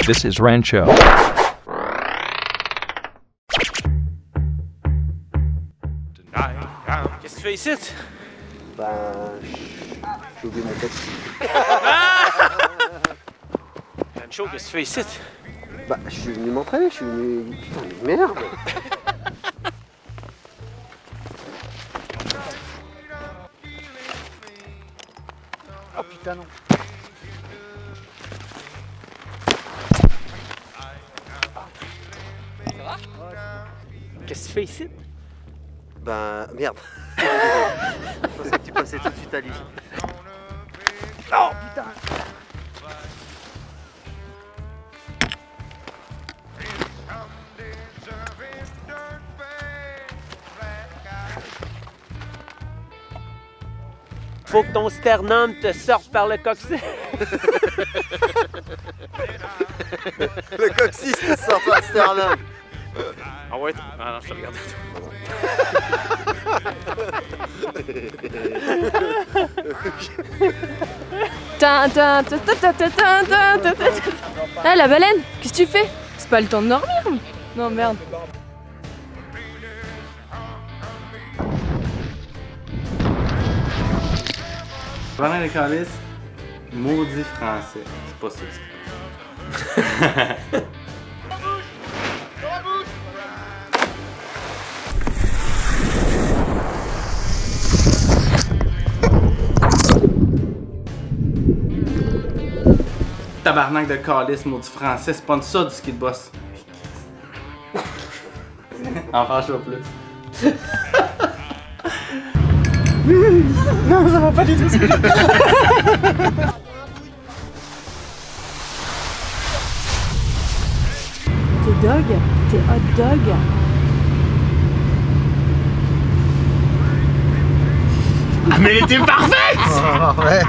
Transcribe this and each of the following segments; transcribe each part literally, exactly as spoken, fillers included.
This is Rancho. Qu'est-ce que tu fais ici? Ben, j'ai oublié mon texte. Rancho, qu'est-ce que tu fais ici? Bah, je suis venu m'entraîner, je suis venu... Putain, mais merde! Oh putain, non! Qu'est-ce que tu fais ici? Ben, merde! Je pensais que tu passais tout de suite à lui. Oh putain! Faut que ton sternum te sorte par le coccyx. Le coccyx te sort par le sternum! Ah ouais? Ah non, je te regarde. Ah, la baleine, qu'est-ce que tu fais? C'est pas le temps de dormir? Non, merde. Pendant les calices, maudit français. C'est pas ça. Tabarnak de calice, maudit français, c'est pas de ça du ski de boss. En fâche pas plus. Non, ça va pas du tout. T'es dog? T'es hot dog? Mais elle était parfaite! Oh, ouais!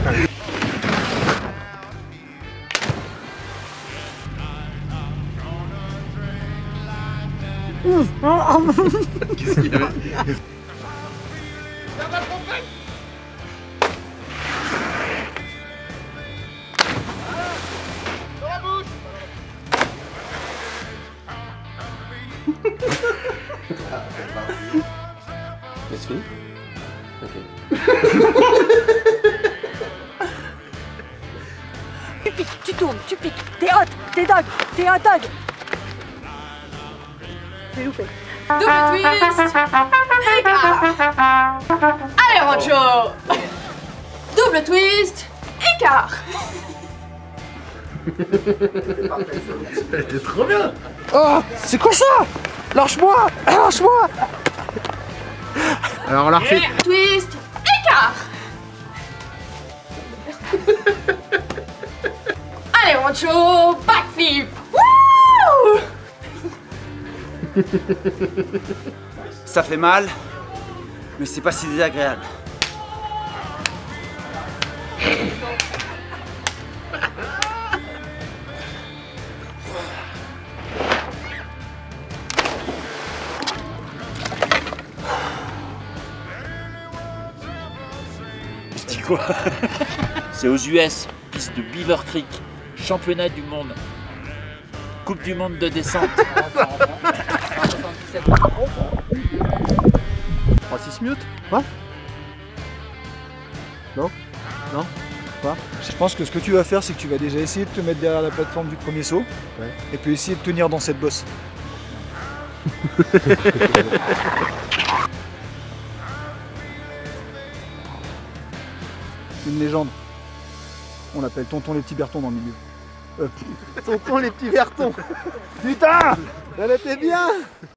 Qu'est-ce qu'il y avait? C'est fini? Ok. Tu piques, tu tournes, tu piques. T'es hot, t'es dog, t'es hot dog. J'ai loupé. Double twist. Allez, Rancho. Double twist. Écart. Elle était trop bien! Oh! C'est quoi ça? Lâche-moi! Lâche-moi! Alors on la refait. Twist. Écart. Allez, Rancho. Backflip. Wouh! Ça fait mal, mais c'est pas si désagréable. Je dis quoi? C'est aux U S, piste de Beaver Creek, championnat du monde, coupe du monde de descente. trois six mute? Quoi? Non? Non? Quoi? Je pense que ce que tu vas faire, c'est que tu vas déjà essayer de te mettre derrière la plateforme du premier saut. Ouais. Et puis essayer de tenir dans cette bosse. Une légende. On l'appelle Tonton les petits Bertons dans le milieu. Euh, Tonton les petits vertons! Putain! Elle était bien!